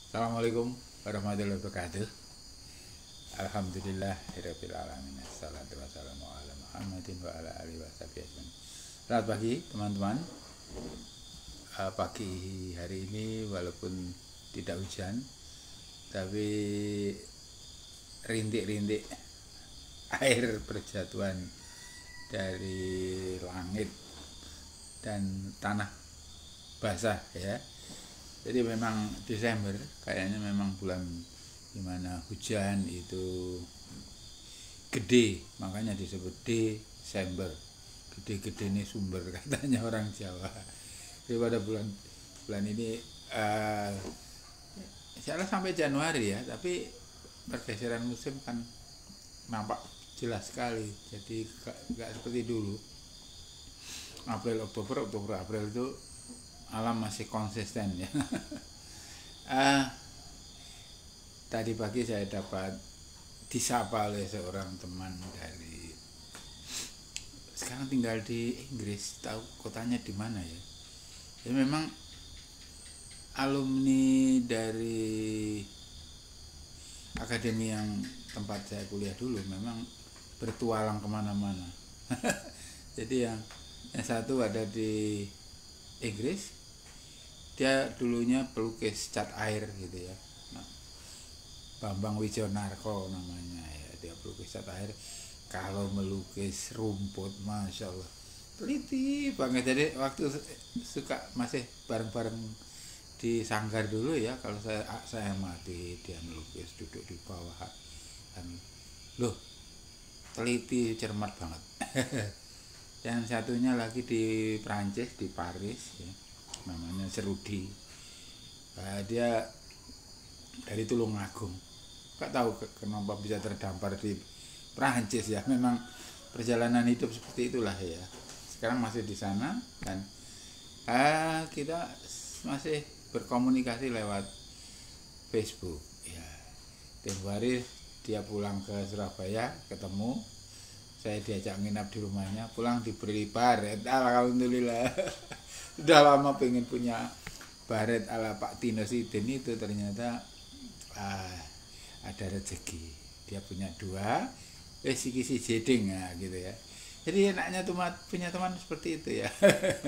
Assalamualaikum warahmatullahi wabarakatuh. Alhamdulillahirabbil alamin. Assalatu wassalamu ala Muhammadin wa ala alihi wasallam. Selamat pagi teman-teman. Pagi hari ini walaupun tidak hujan, tapi rintik-rintik air berjatuhan dari langit dan tanah basah ya. Jadi memang Desember kayaknya memang bulan dimana hujan itu gede, makanya disebut Desember. Gede-gede ini sumber katanya orang Jawa. Daripada bulan ini salah sampai Januari ya, tapi pergeseran musim kan nampak jelas sekali. Jadi nggak seperti dulu. April, April itu alam masih konsisten ya. Tadi pagi saya dapat disapa oleh seorang teman dari sekarang tinggal di Inggris, tahu kotanya di mana ya. Ya memang alumni dari akademi yang tempat saya kuliah dulu memang bertualang kemana-mana. Jadi yang satu ada di Inggris, dia dulunya pelukis cat air gitu ya. Nah, Bambang Wijonarko namanya ya, dia pelukis cat air. Kalau melukis rumput, masya Allah, teliti banget. Jadi waktu suka masih bareng-bareng di sanggar dulu ya, kalau saya mati dia melukis duduk di bawah dan loh, teliti cermat banget. Yang satunya lagi di Prancis, di Paris ya, namanya Serudi. Dia dari Tulungagung. Gak tahu kenapa bisa terdampar di Prancis ya. Memang perjalanan hidup seperti itulah ya. Sekarang masih di sana dan kita masih berkomunikasi lewat Facebook ya. Tiap hari dia pulang ke Surabaya, ketemu, saya diajak nginap di rumahnya, pulang diberi baret. Alhamdulillah. Sudah lama pengen punya baret ala Pak Tino Sidin itu, ternyata ada rezeki. Dia punya dua, si jeding ya gitu ya. Jadi enaknya punya teman seperti itu ya.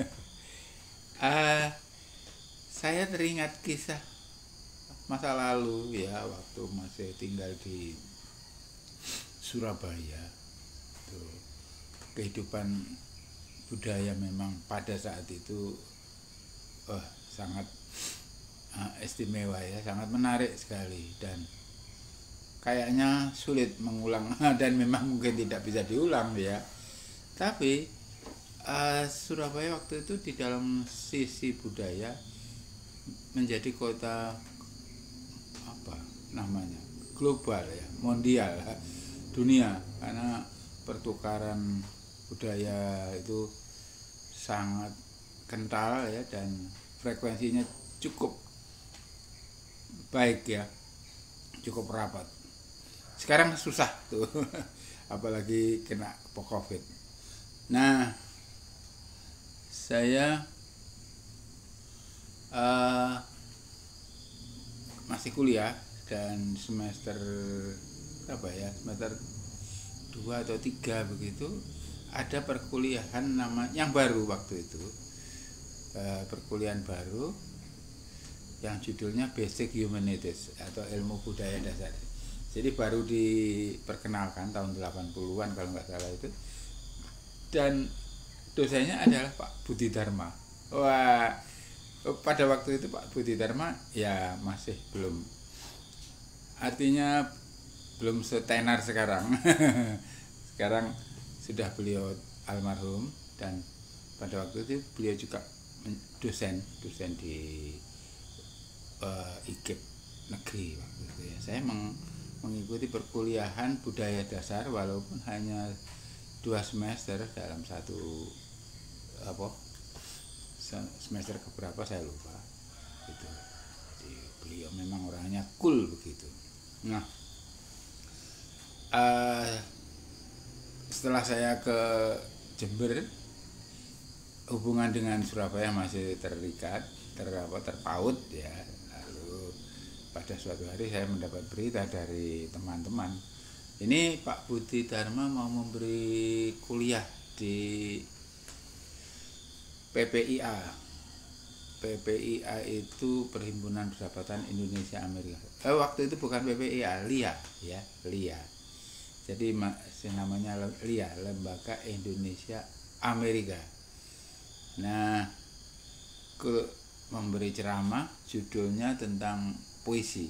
Saya teringat kisah masa lalu ya, waktu masih tinggal di Surabaya. Kehidupan budaya memang pada saat itu sangat istimewa ya, sangat menarik sekali dan kayaknya sulit mengulang dan memang mungkin tidak bisa diulang ya. Tapi Surabaya waktu itu di dalam sisi budaya menjadi kota apa namanya, global ya, mondial, dunia, karena pertukaran budaya itu sangat kental ya, dan frekuensinya cukup baik ya, cukup rapat. Sekarang susah tuh apalagi kena COVID. Nah, saya masih kuliah dan semester berapa ya, semester 2 atau 3 begitu, ada perkuliahan yang baru waktu itu, perkuliahan baru yang judulnya Basic Humanities atau ilmu budaya dasar. Jadi baru diperkenalkan tahun 80-an kalau nggak salah itu, dan dosennya adalah Pak Budi Dharma. Wah, pada waktu itu Pak Budi Dharma ya masih belum, artinya belum setenar sekarang. Sekarang sudah beliau almarhum, dan pada waktu itu beliau juga dosen di IKIP negeri waktu itu ya. Saya mengikuti perkuliahan budaya dasar walaupun hanya 2 semester dalam satu semester keberapa saya lupa gitu. Jadi beliau memang orangnya cool begitu. Nah, setelah saya ke Jember, hubungan dengan Surabaya masih terpaut ya. Lalu pada suatu hari saya mendapat berita dari teman-teman, ini Pak Budi Dharma mau memberi kuliah di PPIA. PPIA itu Perhimpunan Persahabatan Indonesia Amerika. Waktu itu bukan PPIA, LIA ya, LIA. Jadi namanya LIA, Lembaga Indonesia Amerika. Nah, memberi ceramah, judulnya tentang puisi.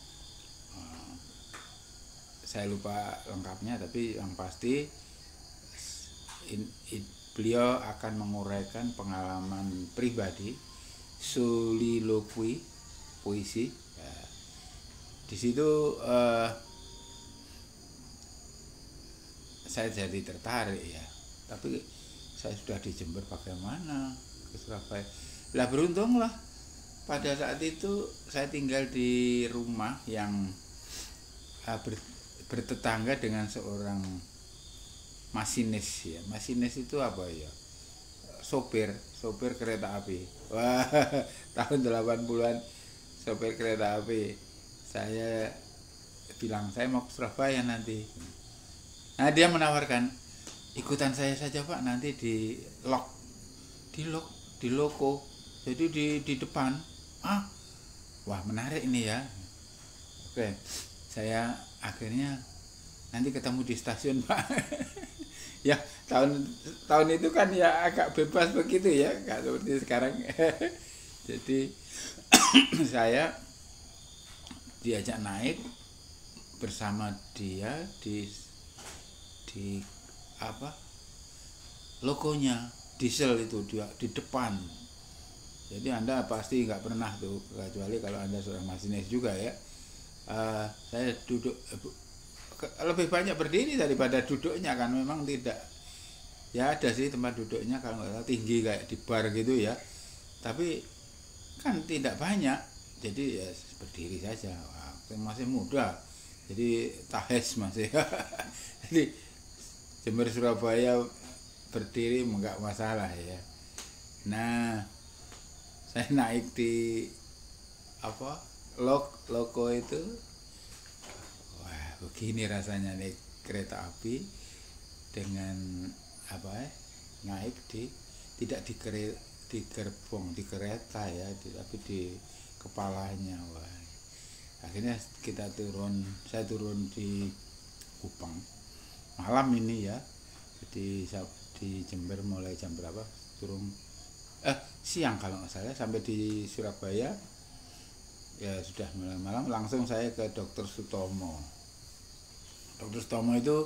Saya lupa lengkapnya, tapi yang pasti beliau akan menguraikan pengalaman pribadi, soliloquy, puisi. Ya. Di situ saya jadi tertarik ya, tapi saya sudah di Jember, bagaimana ke Surabaya? Lah beruntunglah pada saat itu saya tinggal di rumah yang bertetangga dengan seorang masinis ya. Masinis itu apa ya? Sopir kereta api. Wah, tahun 80-an sopir kereta api. Saya bilang saya mau ke Surabaya nanti. Nah, dia menawarkan, ikutan saya saja Pak, nanti di loko. Jadi di depan. Wah, menarik ini ya. Oke, saya akhirnya nanti ketemu di stasiun Pak. Ya, tahun itu kan ya agak bebas begitu ya, nggak seperti sekarang. Jadi saya diajak naik bersama dia di logonya diesel itu dia di depan. Jadi Anda pasti nggak pernah tuh, kecuali kalau Anda seorang masinis juga ya. Saya duduk lebih banyak berdiri daripada duduknya, kan memang tidak ya, ada sih tempat duduknya kalau nggak salah tinggi kayak di bar gitu ya, tapi kan tidak banyak, jadi ya berdiri saja. Masih muda, jadi tahes masih. Jadi Jember Surabaya berdiri enggak masalah ya. Nah, saya naik di loko itu. Wah, begini rasanya naik kereta api dengan naik tidak di gerbong di kereta ya, tapi di kepalanya. Wah, akhirnya saya turun di Kupang malam ini ya. Jadi di Jember mulai jam berapa turun siang kalau nggak salah, sampai di Surabaya ya sudah malam. Langsung saya ke Dr. Sutomo. Dr. Sutomo itu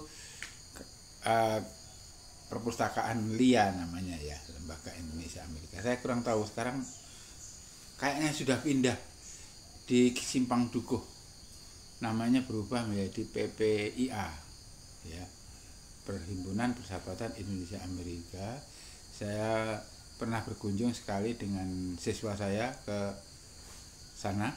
perpustakaan LIA namanya ya, Lembaga Indonesia Amerika. Saya kurang tahu sekarang, kayaknya sudah pindah di Simpang Dukuh, namanya berubah menjadi PPIA ya, Perhimpunan Persahabatan Indonesia Amerika. Saya pernah berkunjung sekali dengan siswa saya ke sana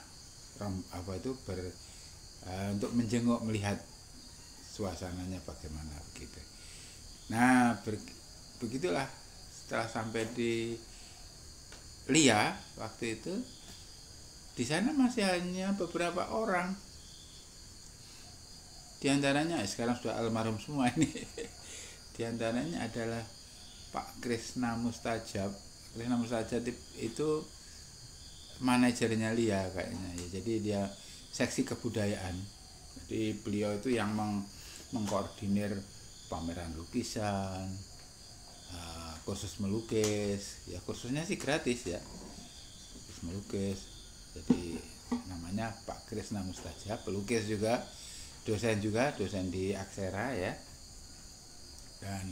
untuk menjenguk, melihat suasananya bagaimana begitu. Nah, begitulah, setelah sampai di LIA waktu itu, di sana masih hanya beberapa orang. Di antaranya sekarang sudah almarhum semua ini. Di antaranya adalah Pak Krisna Mustajab. Krisna Mustajab itu manajernya LIA kayaknya ya. Jadi dia seksi kebudayaan. Jadi beliau itu yang mengkoordinir pameran lukisan, kursus melukis. Ya, kursusnya sih gratis ya, kursus melukis. Jadi namanya Pak Krisna Mustajab, pelukis juga, dosen di Aksera ya. Dan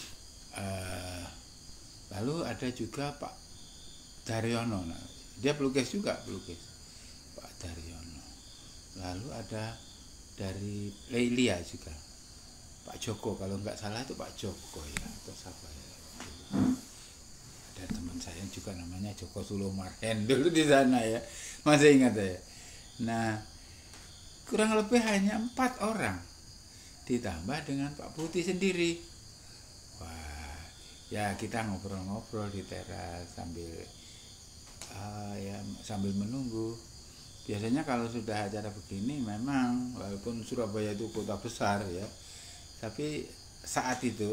lalu ada juga Pak Daryono, dia pelukis juga, Pak Daryono. Lalu ada dari LIA juga Pak Joko, kalau nggak salah itu Pak Joko ya, atau siapa ya. Ada teman saya juga namanya Joko Sulomarhen dulu di sana ya, masih ingat saya. Nah, kurang lebih hanya 4 orang, ditambah dengan Pak Putih sendiri. Wah, ya kita ngobrol-ngobrol di teras sambil menunggu. biasanya kalau sudah acara begini memang walaupun Surabaya itu kota besar ya, tapi saat itu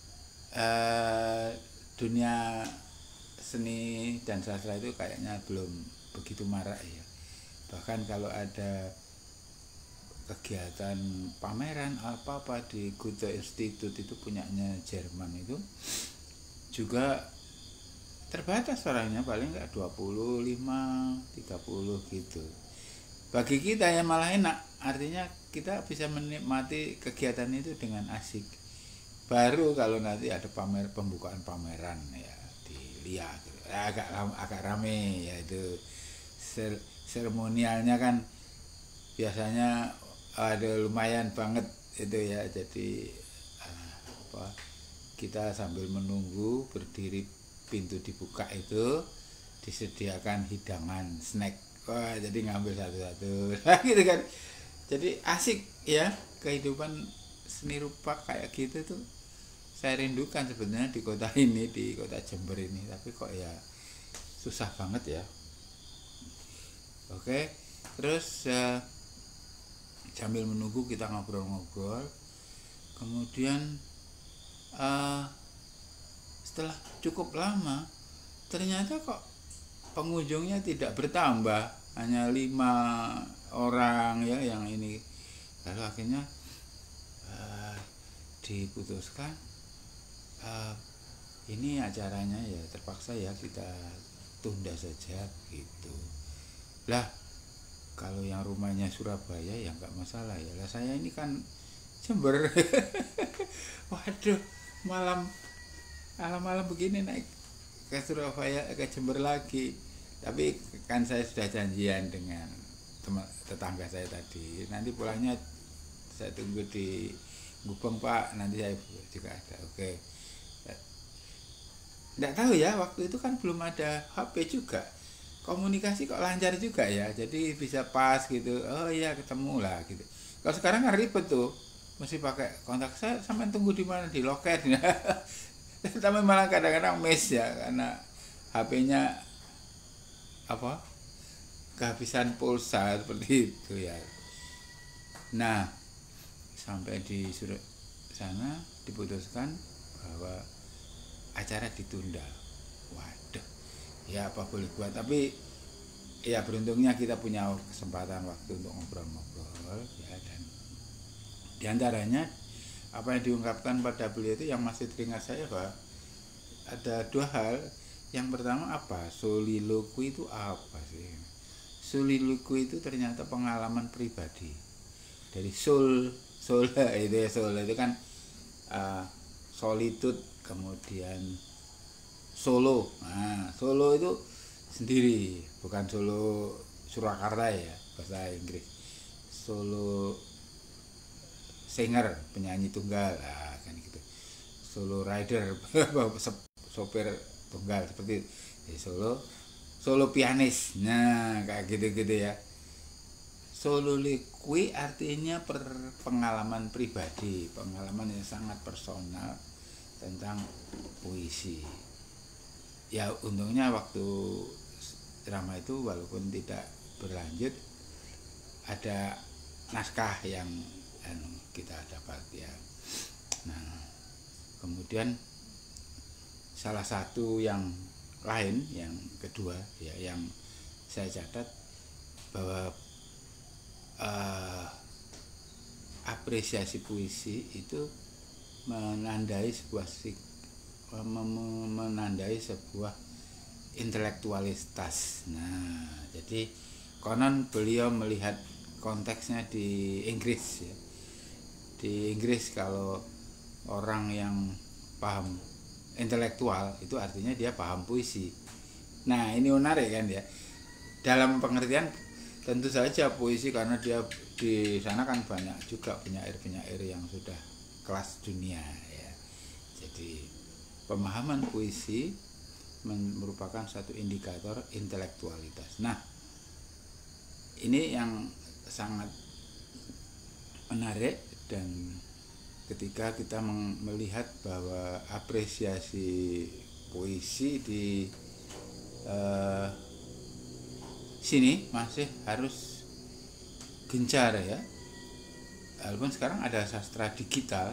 dunia seni dan sastra itu kayaknya belum begitu marak ya. Bahkan kalau ada kegiatan pameran apa-apa di Goethe Institut itu punyanya Jerman itu juga terbatas orangnya, paling nggak 25, 30 gitu. Bagi kita ya malah enak, artinya kita bisa menikmati kegiatan itu dengan asik. Baru kalau nanti ada pembukaan pameran ya dilihat agak rame ya, itu seremonialnya kan biasanya ada lumayan banget itu ya. Jadi kita sambil menunggu berdiri, pintu dibuka itu disediakan hidangan snack, wah jadi ngambil satu-satu gitu kan. Jadi asik ya, kehidupan seni rupa kayak gitu tuh saya rindukan sebenarnya di kota ini, di kota Jember ini, tapi kok ya susah banget ya. Oke, terus sambil menunggu kita ngobrol-ngobrol, kemudian setelah cukup lama ternyata kok pengunjungnya tidak bertambah, hanya 5 orang ya yang ini. Lalu akhirnya diputuskan ini acaranya ya terpaksa ya kita tunda saja gitu. Lah kalau yang rumahnya Surabaya ya nggak masalah ya. Lah saya ini kan Jember. Waduh, malam begini naik ke Surabaya, ke Jember lagi. Tapi kan saya sudah janjian dengan tetangga saya tadi, nanti pulangnya saya tunggu di Gubeng Pak, nanti saya juga ada. Oke. Nggak tahu ya, waktu itu kan belum ada HP juga, komunikasi kok lancar juga ya, jadi bisa pas gitu. Oh iya ketemu lah gitu. Kalau sekarang kan ribet tuh, mesti pakai kontak saya sampai tunggu di mana, di loket ya. Tapi malah kadang-kadang miss ya, karena HP-nya kehabisan pulsa seperti itu ya. Nah sampai di sana diputuskan bahwa acara ditunda. Waduh, ya apa boleh buat, tapi ya beruntungnya kita punya kesempatan waktu untuk ngobrol-ngobrol ya. Dan diantaranya apa yang diungkapkan pada beliau itu yang masih teringat saya, Pak, ada 2 hal. Yang pertama soliloquy itu apa sih? Soliloquy itu ternyata pengalaman pribadi dari soul itu kan solitude, kemudian solo. Nah, solo itu sendiri, bukan solo Surakarta ya bahasa Inggris. Solo singer, penyanyi tunggal, kan gitu. Solo rider, sopir tunggal seperti itu. Jadi solo pianis. Nah, kayak gitu-gitu ya. Soliloquy artinya pengalaman pribadi, pengalaman yang sangat personal tentang puisi. Ya untungnya waktu drama itu walaupun tidak berlanjut, ada naskah yang kita dapat ya. Nah kemudian salah satu yang lain, yang kedua ya, yang saya catat bahwa apresiasi puisi itu menandai sebuah intelektualitas. Nah, jadi konon beliau melihat konteksnya di Inggris ya. Di Inggris kalau orang yang paham intelektual itu artinya dia paham puisi. Nah, ini menarik kan ya. Dalam pengertian tentu saja puisi, karena dia di sana kan banyak juga penyair-penyair yang sudah kelas dunia ya. Jadi pemahaman puisi merupakan satu indikator intelektualitas. Nah, ini yang sangat menarik, dan ketika kita melihat bahwa apresiasi puisi di sini masih harus gencar ya. Walaupun sekarang ada sastra digital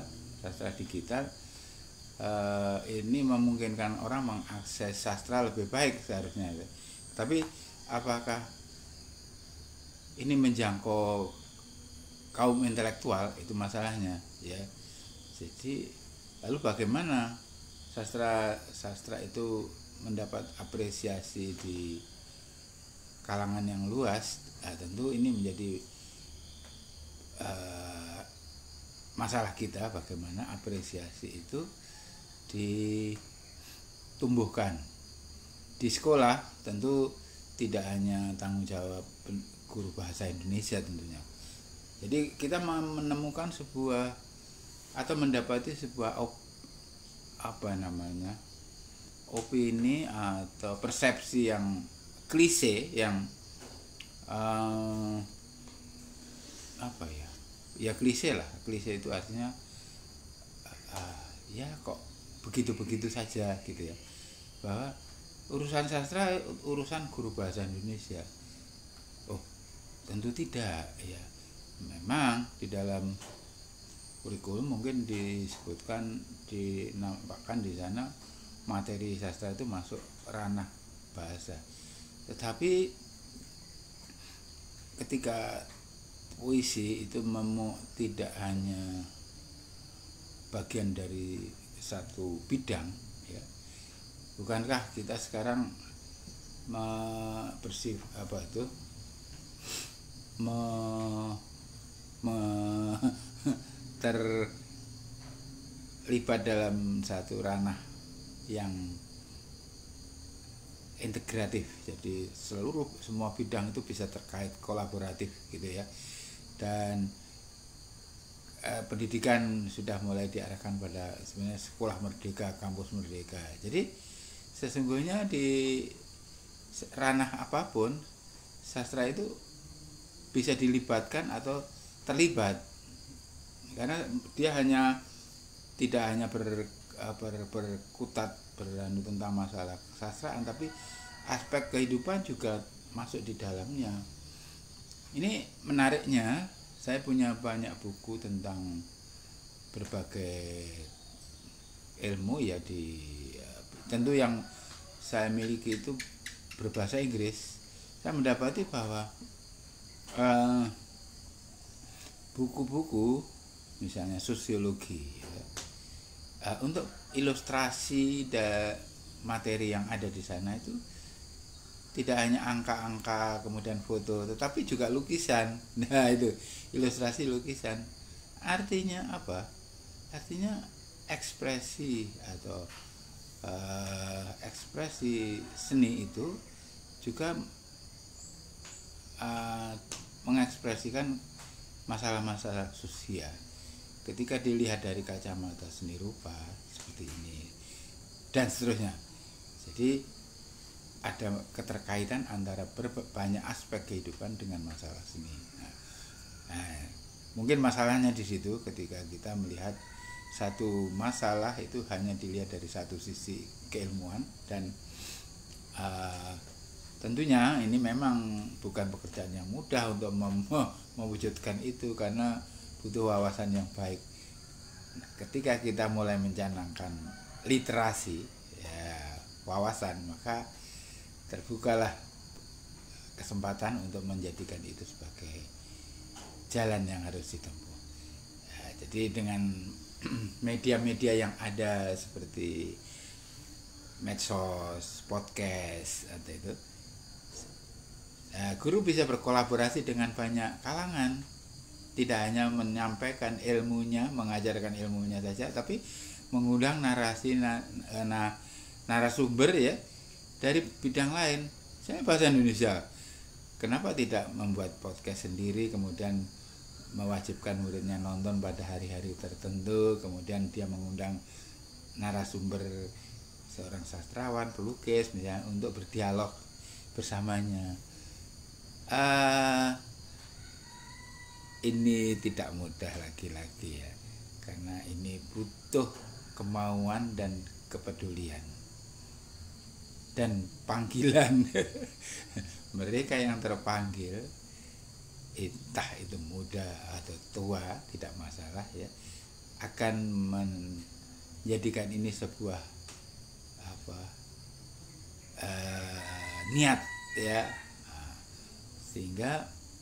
ini memungkinkan orang mengakses sastra lebih baik seharusnya. Tapi apakah ini menjangkau kaum intelektual, itu masalahnya ya. Jadi lalu bagaimana sastra itu mendapat apresiasi di kalangan yang luas? Nah, tentu ini menjadi masalah kita, bagaimana apresiasi itu ditumbuhkan di sekolah. Tentu tidak hanya tanggung jawab guru bahasa Indonesia tentunya. Jadi kita menemukan sebuah atau mendapati sebuah opini atau persepsi yang klise, yang klise lah. Klise itu artinya ya kok begitu-begitu saja gitu ya, bahwa urusan sastra urusan guru bahasa Indonesia. Oh, tentu tidak ya. Memang di dalam kurikulum mungkin dinampakkan di sana materi sastra itu masuk ranah bahasa. Tetapi ketika puisi itu tidak hanya bagian dari satu bidang ya. Bukankah kita sekarang terlibat dalam satu ranah yang integratif. Jadi semua bidang itu bisa terkait, kolaboratif gitu ya. Dan pendidikan sudah mulai diarahkan pada sebenarnya sekolah merdeka, kampus merdeka. Jadi sesungguhnya di ranah apapun sastra itu bisa dilibatkan atau terlibat, karena dia tidak hanya berkutat tentang masalah kesastraan, tapi aspek kehidupan juga masuk di dalamnya. Ini menariknya, saya punya banyak buku tentang berbagai ilmu ya, tentu yang saya miliki itu berbahasa Inggris. Saya mendapati bahwa buku-buku misalnya sosiologi ya, untuk ilustrasi materi yang ada di sana itu tidak hanya angka-angka kemudian foto, tetapi juga lukisan. Nah, itu ilustrasi lukisan. Artinya apa? Artinya ekspresi atau ekspresi seni itu juga mengekspresikan masalah-masalah sosial. Ketika dilihat dari kacamata seni rupa seperti ini dan seterusnya. Jadi ada keterkaitan antara banyak aspek kehidupan dengan masalah seni. Nah, mungkin masalahnya di situ ketika kita melihat satu masalah itu hanya dilihat dari satu sisi keilmuan, dan tentunya ini memang bukan pekerjaan yang mudah untuk mewujudkan itu, karena butuh wawasan yang baik. Nah, ketika kita mulai mencanangkan literasi ya, wawasan, maka terbukalah kesempatan untuk menjadikan itu sebagai jalan yang harus ditempuh. Ya, jadi dengan media-media yang ada seperti medsos, podcast atau itu, guru bisa berkolaborasi dengan banyak kalangan, tidak hanya menyampaikan ilmunya, mengajarkan ilmunya saja, tapi mengundang narasumber ya dari bidang lain. Saya bahasa Indonesia, kenapa tidak membuat podcast sendiri, kemudian mewajibkan muridnya nonton pada hari-hari tertentu, kemudian dia mengundang narasumber seorang sastrawan, pelukis misalnya, untuk berdialog bersamanya. Ini tidak mudah lagi-lagi ya, karena ini butuh kemauan dan kepedulian dan panggilan mereka yang terpanggil, entah itu muda atau tua, tidak masalah ya, akan menjadikan ini sebuah niat ya, sehingga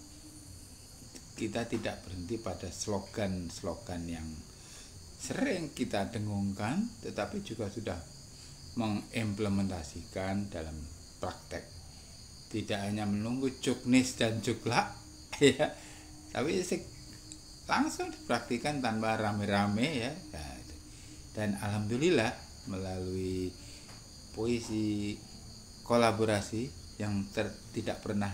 kita tidak berhenti pada slogan-slogan yang sering kita dengungkan, tetapi juga sudah mengimplementasikan dalam praktek. Tidak hanya menunggu juknis dan juklak ya, tapi langsung dipraktikan tanpa rame-rame ya. Dan alhamdulillah melalui puisi kolaborasi yang tidak pernah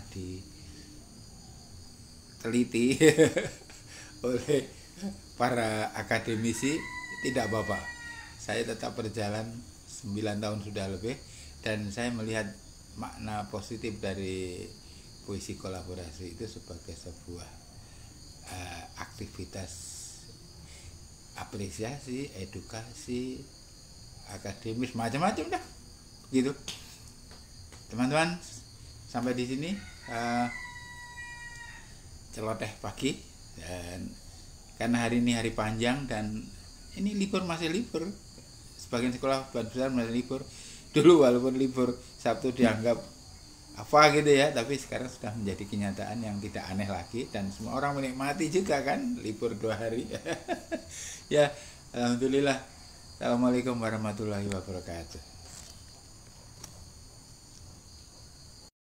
diteliti oleh para akademisi, tidak apa-apa, saya tetap berjalan 9 tahun sudah lebih, dan saya melihat makna positif dari puisi kolaborasi itu sebagai sebuah aktivitas apresiasi, edukasi, akademis, macam-macam dah gitu. Teman-teman, sampai di sini celoteh pagi, dan karena hari ini hari panjang dan ini libur, masih libur, sebagian sekolah besar masih libur. Dulu walaupun libur Sabtu dianggap apa gitu ya, tapi sekarang sudah menjadi kenyataan yang tidak aneh lagi, dan semua orang menikmati juga kan libur 2 hari. Ya, alhamdulillah. Assalamualaikum warahmatullahi wabarakatuh.